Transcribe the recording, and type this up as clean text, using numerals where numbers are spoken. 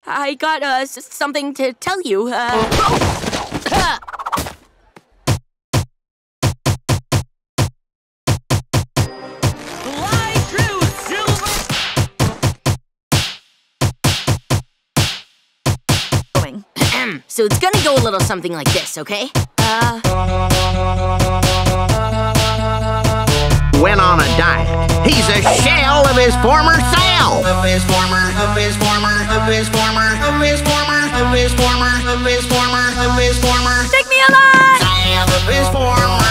I got, something to tell you, Fly through, Silver! So it's gonna go a little something like this, okay? Went on a diet. He's a shell of his former self. Of his former Take me alive! self. Of his former